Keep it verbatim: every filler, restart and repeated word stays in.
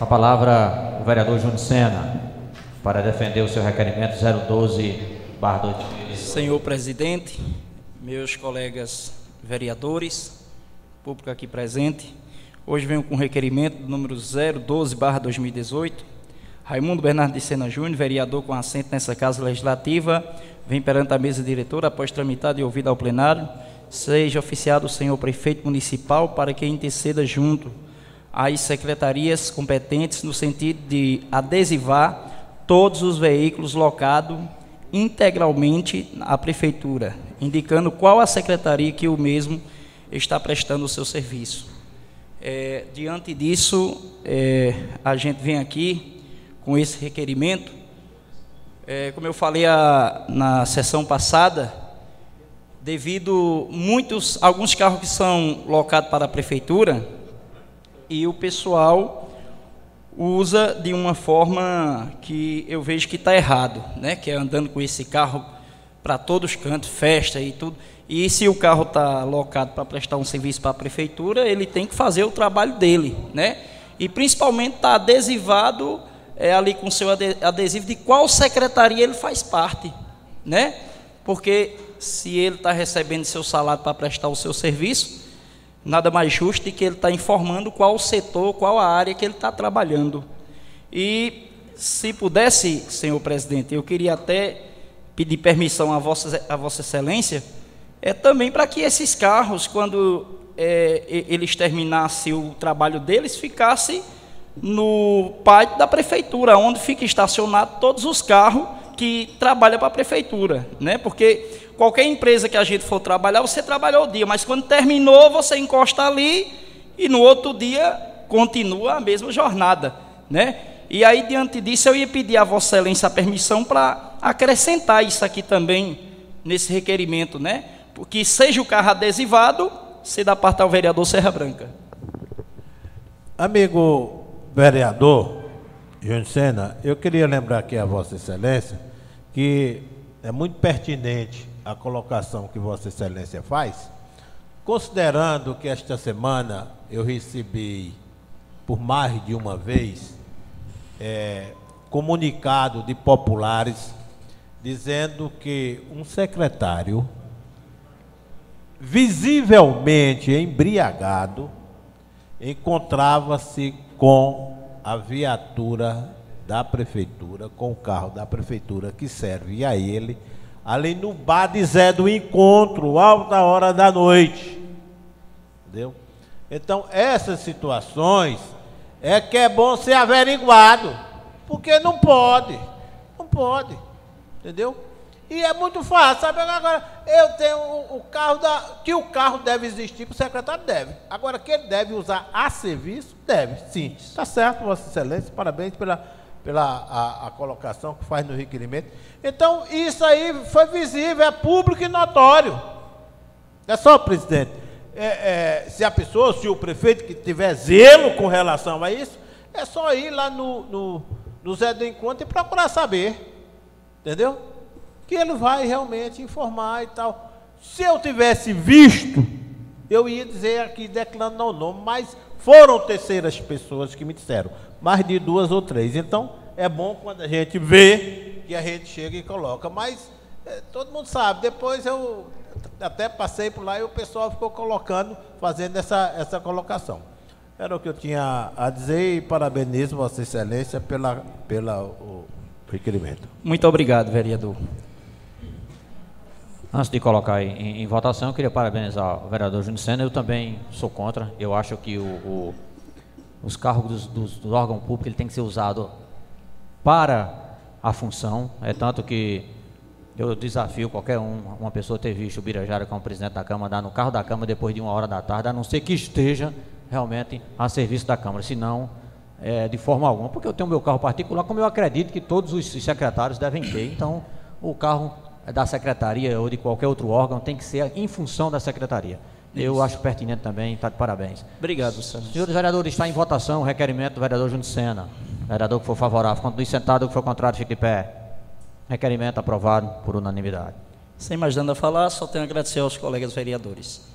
A palavra, o vereador Júnior Sena, para defender o seu requerimento zero doze barra dois mil e dezoito. Senhor presidente, meus colegas vereadores, público aqui presente, hoje venho com o requerimento número zero doze barra dois mil e dezoito. Raimundo Bernardo de Sena Júnior, vereador com assento nessa Casa Legislativa, vem perante a mesa diretora, após tramitado e ouvido ao plenário, seja oficiado o senhor prefeito municipal para que interceda junto às secretarias competentes no sentido de adesivar todos os veículos locados integralmente à prefeitura, indicando qual a secretaria que o mesmo está prestando o seu serviço. É, diante disso, é, a gente vem aqui com esse requerimento. É, como eu falei a, na sessão passada, devido muitos, alguns carros que são locados para a prefeitura e o pessoal usa de uma forma que eu vejo que está errado, né? Que é andando com esse carro para todos os cantos, festa e tudo. E se o carro está locado para prestar um serviço para a prefeitura, ele tem que fazer o trabalho dele, né? E principalmente está adesivado é, ali com o seu adesivo de qual secretaria ele faz parte, né? Porque se ele está recebendo seu salário para prestar o seu serviço, nada mais justo do que ele está informando qual o setor, qual a área que ele está trabalhando. E se pudesse, senhor presidente, eu queria até pedir permissão a vossa, a vossa excelência, é também para que esses carros, quando é, eles terminassem o trabalho deles, ficassem no pátio da prefeitura, onde fica estacionado todos os carros que trabalham para a prefeitura, né? Porque qualquer empresa que a gente for trabalhar, você trabalhou o dia, mas quando terminou, você encosta ali e no outro dia continua a mesma jornada, né? E aí, diante disso, eu ia pedir a vossa excelência a permissão para acrescentar isso aqui também nesse requerimento, né? Porque seja o carro adesivado, se dá parte ao vereador Serra Branca. Amigo vereador Júnior Sena, eu queria lembrar aqui a vossa excelência que é muito pertinente a colocação que vossa excelência faz, considerando que esta semana eu recebi por mais de uma vez é, comunicado de populares dizendo que um secretário visivelmente embriagado encontrava-se com a viatura da prefeitura, com o carro da prefeitura que serve a ele, ali no bar de Zé do Encontro, alta hora da noite. Entendeu? Então, essas situações é que é bom ser averiguado, porque não pode, não pode, entendeu? E é muito fácil, sabe? Agora, eu tenho o, o carro da... que o carro deve existir para o secretário, deve. Agora, que ele deve usar a serviço, deve, sim. Está certo, vossa excelência, parabéns pela, pela a, a colocação que faz no requerimento. Então, isso aí foi visível, é público e notório. É só, presidente, é, é, se a pessoa, se o prefeito que tiver zelo com relação a isso, é só ir lá no, no, no Zé do Encontro e procurar saber, entendeu? Que ele vai realmente informar e tal. Se eu tivesse visto, eu ia dizer aqui, declarando o nome, mas foram terceiras pessoas que me disseram, mais de duas ou três. Então, é bom quando a gente vê que a gente chega e coloca, mas é, todo mundo sabe. Depois eu até passei por lá e o pessoal ficou colocando, fazendo essa, essa colocação. Era o que eu tinha a dizer e parabenizo vossa excelência pela, pela o requerimento. Muito obrigado, vereador. Antes de colocar em, em votação, eu queria parabenizar o vereador Júnior Sena. Eu também sou contra. Eu acho que o, o, os cargos dos, dos, dos órgãos públicos ele tem que ser usado para a função. É tanto que eu desafio qualquer um, uma pessoa ter visto o Birajara como presidente da Câmara, andar no carro da Câmara depois de uma hora da tarde, a não ser que esteja realmente a serviço da Câmara, senão é, de forma alguma. Porque eu tenho meu carro particular, como eu acredito que todos os secretários devem ter. Então, o carro da secretaria ou de qualquer outro órgão tem que ser em função da secretaria. Eu Isso. acho pertinente também, está de parabéns. Obrigado, senhor. Senhores vereadores, está em votação o requerimento do vereador Júnior Sena. Vereador que for favorável, continue sentado, que for contrário, fique de pé. Requerimento aprovado por unanimidade. Sem mais nada a falar, só tenho a agradecer aos colegas vereadores.